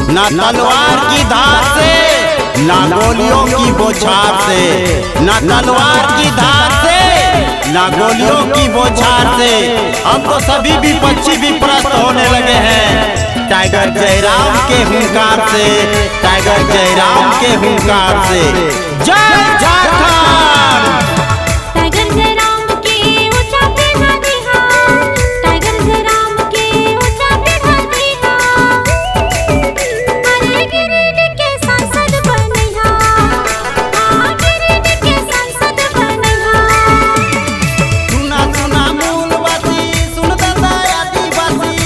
ना तलवार की धार से, ना गोलियों की बौछार से, ना तलवार की धार से, ना गोलियों की बौछार से। अब तो सभी विपक्षी विपरस्त होने लगे हैं टाइगर जयराम के हुंकार से, टाइगर जयराम के हुंकार से। जय झारखंड। टाइगर जयराम के ऊंचा पे नदी हा, टाइगर जयराम के ऊंचा पे नदी हा। अरे गिरिडीह के सांसद बनैहा, हाँ गिरिडीह के सांसद बनैहा। सुना सुना मूलवासी, सुन दादा आदिवासी,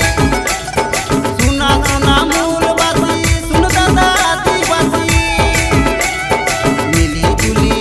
सुना सुना मूलवासी, सुन दादा आदिवासी। मिली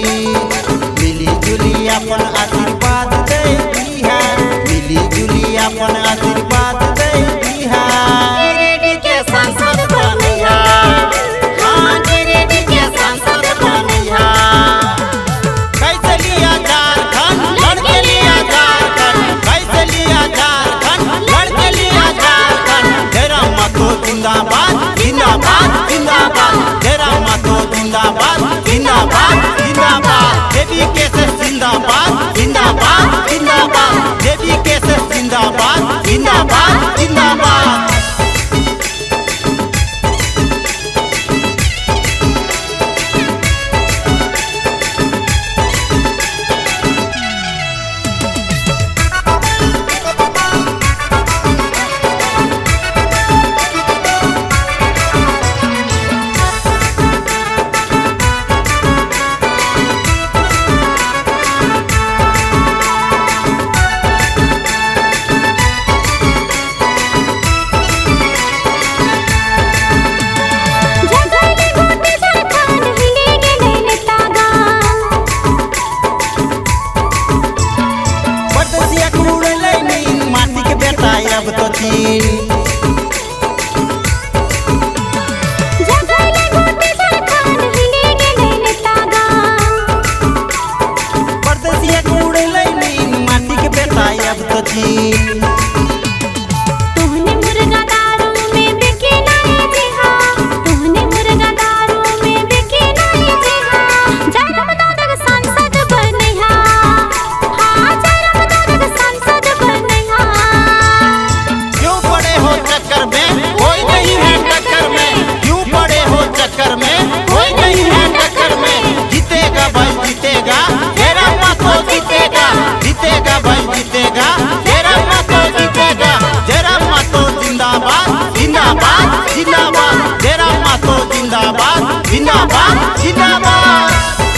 जुली अपन आशीर्वाद दे दिहा, मिली जुली अपन आशीर्वाद दे दिहा। गिरिडीह के सांसद बनैहा, हाँ गिरिडीह के सांसद बनैहा। कैसे लिया झारखंड, लड़के लिया झारखंड, कैसे लिया झारखंड, लड़के लिया झारखंड। जयराम मातो जिंदाबाद, जिंदाबाद, जिंदाबाद। जयराम मातो जिंदाबाद, जिंदाबाद, जिंदाबाद। देवी केसर जिंदाबाद, जिंदाबाद, जिंदाबाद। देवी केसर जिंदाबाद, जिंदाबाद, जिंदाबाद। जगले गोटे झारखंड हिले गेले नेतागा, परदेसिया उड़ले नीन, माटी के बेटा अब तो चीन। जगले गोटे झारखंड हिले गेले नेतागा। परदेसिया उड़ले नीन, माटी के बेटा अब तो चीन। तोहने मुर्गा दारू में बिके नाही जिहा, तोहने मुर्गा दारू में बिके नाही जिहा। जयराम दादा सांसद बनैहा, हाँ जयराम दादा सांसद बनैहा। क्यों पड़े हो चक्कर में, कोई नहीं है टक्कर में। क्यों पड़े हो चक्कर में, कोई नहीं है टक्कर में। जीतेगा भाई जीतेगा, जयराम मातो जीतेगा, जीतेगा भाई जीतेगा, जयराम मातो जीतेगा। जयराम मातो जिंदाबाद, जिंदाबाद, जिंदाबाद। जयराम मातो जिंदाबाद, जिंदाबाद, जिंदाबाद।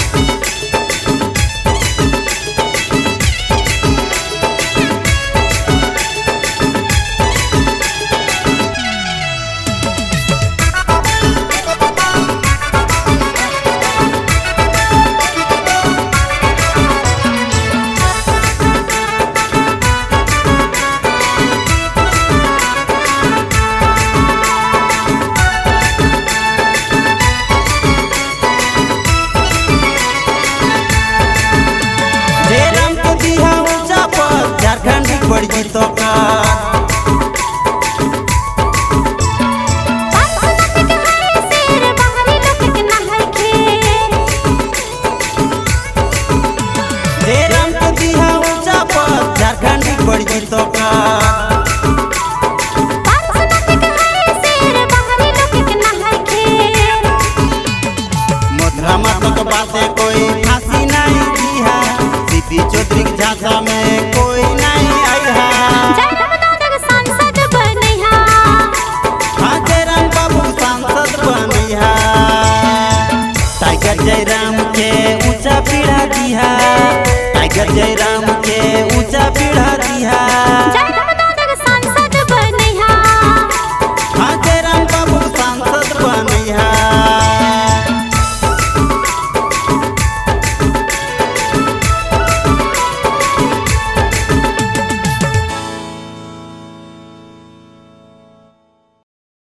जयराम को दिया ऊंचा पद, झारखंड बढ़ जीतो का। सांसद के है शेर, बाहरी लोग के ना है खेर। जयराम को दिया ऊंचा पद, झारखंड बढ़ जीतो का। सांसद के है शेर, बाहरी लोग के ना है खेर। मधुरा मातक बातें कोई फांसी नहीं दिया, सीपी चौधरी के झांसा में कोई नहीं आया। जयराम दादा सांसद बनैहा, हाँ जयराम बाबू सांसद बनैहा। टाइगर जयराम के ऊंचा पीढ़ा दिया, टाइगर जयराम के